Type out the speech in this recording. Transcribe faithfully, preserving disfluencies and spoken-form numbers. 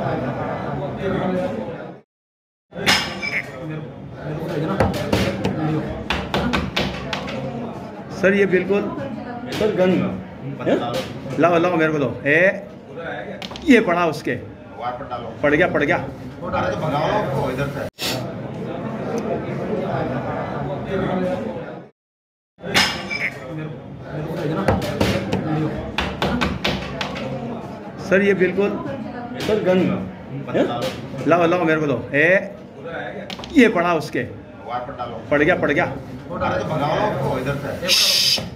sir ये बिल्कुल sir gun लाओ लाओ मेरे को दो ए ये पड़ा उसके पड़ गया पड़ गया सर ये बिल्कुल सर गन लाओ लाओ मेरे को दो ए ये पड़ा उसके पड़ गया पड़ गया